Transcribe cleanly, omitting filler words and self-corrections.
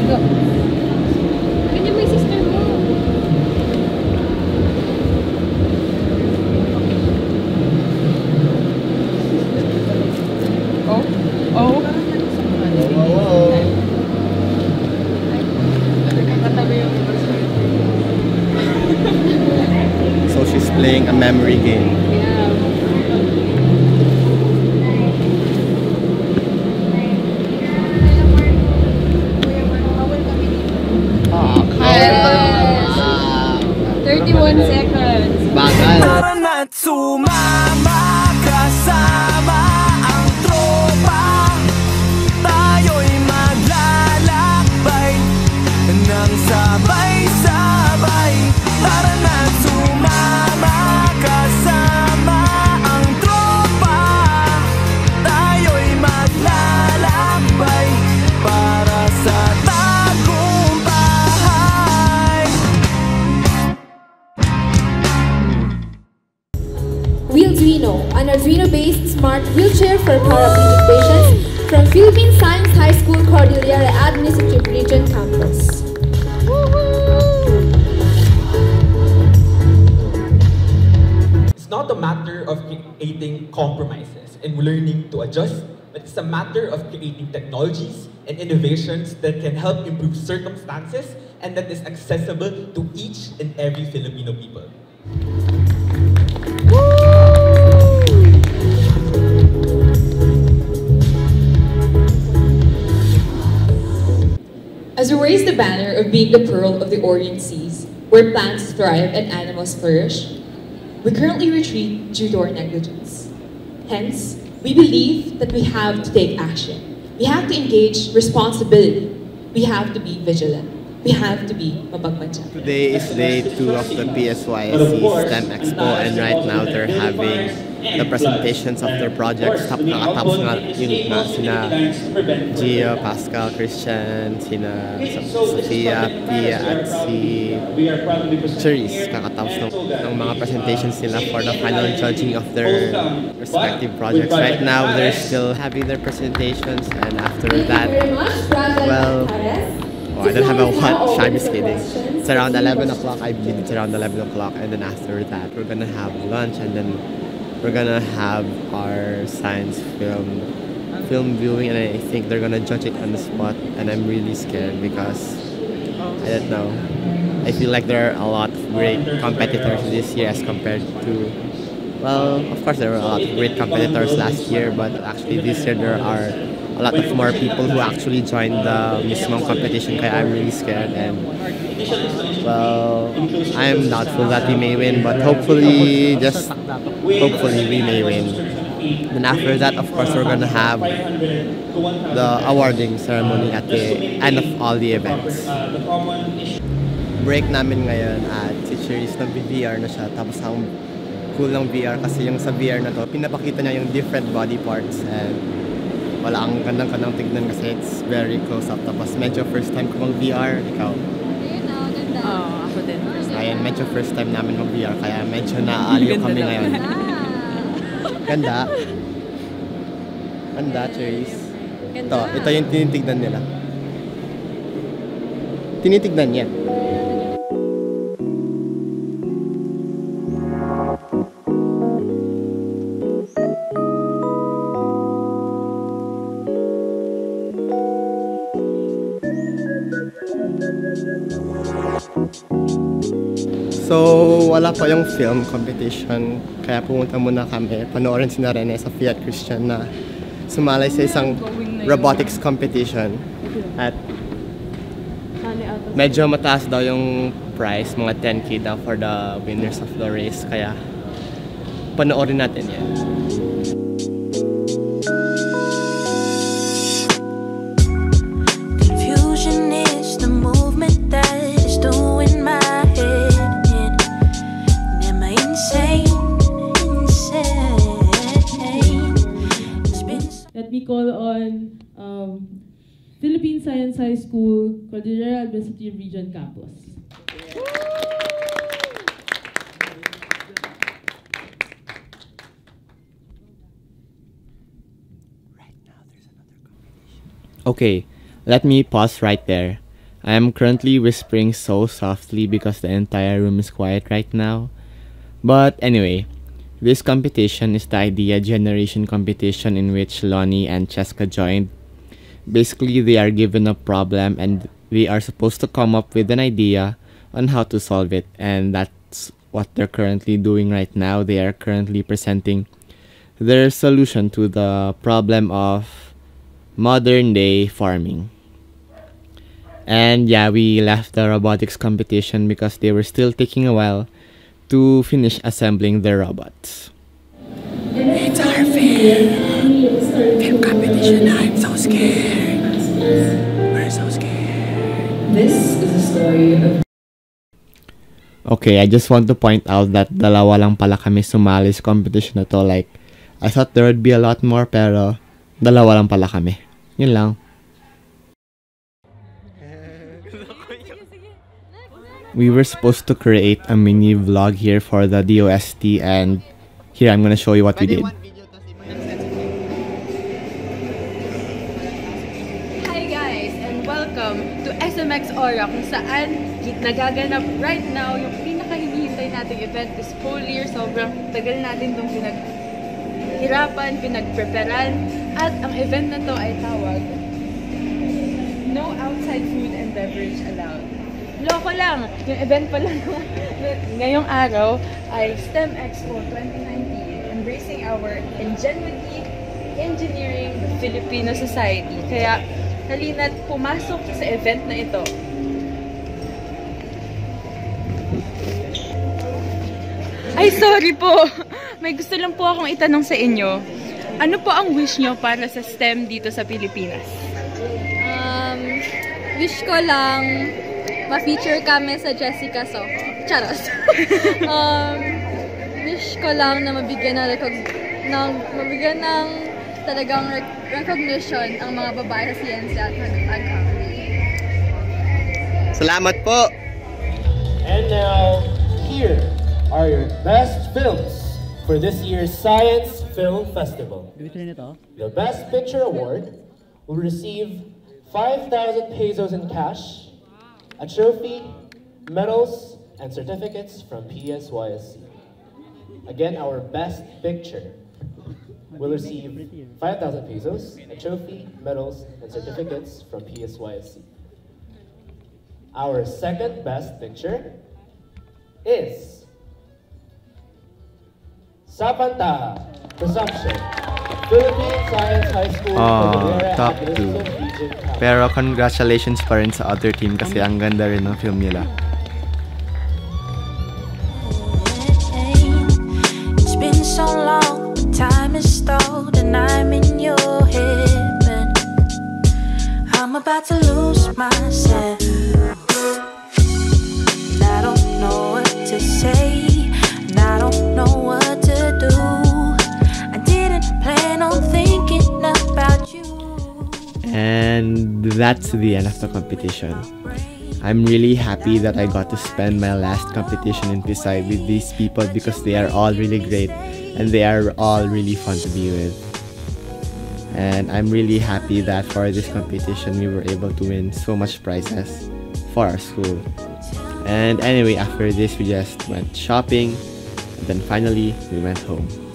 Go. Ganyan mo yung sister mo. Oh? Oh? So she's playing a memory game. Oh, yes. 31 seconds. Bagal. Tara na't sumama, kasama ang tropa. Tayo'y maglalakbay nang sabay-sabay. Tara na't sumama, kasama ang tropa. Tayo'y maglalakbay para sa tagumpay. Wheelduino, an Arduino-based smart wheelchair for paraplegic patients from Philippine Science High School, Cordillera Administrative Region Campus. It's not a matter of creating compromises and learning to adjust, but it's a matter of creating technologies and innovations that can help improve circumstances and that is accessible to each and every Filipino people. As we raise the banner of being the pearl of the Orient Seas, where plants thrive and animals flourish, we currently retreat due to our negligence. Hence, we believe that we have to take action. We have to engage responsibility. We have to be vigilant. We have to be mapagmantsa. Today is day 2 of the PSYSC STEM Expo, and right now they're having the presentations of their projects. Nakatapos nga yung sina Gio, Pascal, Christian, sina Sophia, Pia, at si Cherise. Kakatapos ng mga presentations nila for the final judging of their respective projects. Right now, they're still having their presentations, and after that, well, I don't have a watch, I'm just kidding. It's around 11 o'clock, I believe it's around 11 o'clock, and then after that, we're gonna have lunch, and then we're gonna have our science film viewing, and I think they're gonna judge it on the spot, and I'm really scared because, I don't know, I feel like there are a lot of great competitors this year as compared to, well, of course there were a lot of great competitors last year, but actually this year there are a lot of more people who actually joined the mismong competition, kaya I'm really scared, and well, I'm doubtful that we may win, but hopefully, just hopefully we may win. Then after that, of course, we're gonna have the awarding ceremony at the end of all the events. Break namin ngayon at si Cherise nag-VR na siya, tapos ang cool ng VR kasi yung sa VR na to, pinapakita niya yung different body parts, and wala, ang gandang-gandang tignan kasi it's very close up. Tapos medyo first time ko mag-VR, ikaw? Oo, ako din. Ayan, medyo first time namin mag-VR, kaya medyo naaaliw kami ngayon. Ganda. Ganda, Cherise. Ito yung tinitignan nila. Tinitignan niya. So, wala pa yung film competition, kaya pumunta muna kami. Panoorin si Rene sa Fiat Christian na sumalay sa isang robotics competition. At medyo mataas daw yung prize, mga 10K daw for the winners of the race. Kaya panoorin natin yan. Confusion is the movement that is doing my head. Am I insane? Let me call on Philippine Science High School, Cordillera Administrative Region Campus. Okay, let me pause right there. I am currently whispering so softly because the entire room is quiet right now. But anyway, this competition is the idea generation competition in which Lonnie and Cheska joined. Basically, they are given a problem and we are supposed to come up with an idea on how to solve it, and that's what they're currently doing right now. They are currently presenting their solution to the problem of modern day farming. And yeah, we left the robotics competition because they were still taking a while to finish assembling their robots. It's our film competition. I'm so scared. We're so scared. This is a story of Okay, I just want to point out that dalawa lang pala kami sumali sa competition na to. Like, I thought there would be a lot more, pero dalawa lang pala kami. Yun lang. We were supposed to create a mini vlog here for the DOST, and here I'm gonna show you what we did. Hi guys, and welcome to SMX Aura, kung saan nagaganap right now yung pinaka-hinihintay nating event this whole year. Sobrang tagal natin itong pinaghirapan, pinagpreparan, at ang event na to ay tawag No Outside Food and Beverage Allowed. Loko lang! Yung event pa lang ngayong araw ay STEM Expo 2019, Embracing Our Ingenuity, Engineering the Filipino Society. Kaya halina't pumasok sa event na ito. Ay, sorry po! May gusto lang po akong itanong sa inyo. Ano po ang wish nyo para sa STEM dito sa Pilipinas? Wish ko lang ma-feature kami sa Jessica Soho. Charos. Wish ko lang na mabigyan ng talagang recognition ang mga babae sa siyensya at nag-agri. Salamat po! And now, here are your best films for this year's Science Film Festival. The Best Picture Award will receive 5,000 pesos in cash, a trophy, medals, and certificates from PSYSC. Again, our Best Picture will receive 5,000 pesos, a trophy, medals, and certificates from PSYSC. Our second Best Picture is Sapanta Presumption, Philippine Science High School. Top 2. Pero congratulations pa rin sa other team kasi ang ganda rin ng film nila. It's been so long, but time is stalled and I'm in your head, but I'm about to lose myself. And I don't know what to say, and I don't know what to do. I didn't plan on thinking about you. And that's the end of the competition. I'm really happy that I got to spend my last competition in Pisay with these people because they are all really great and they are all really fun to be with. And I'm really happy that for this competition we were able to win so much prizes for our school. And anyway, after this we just went shopping and then finally we went home.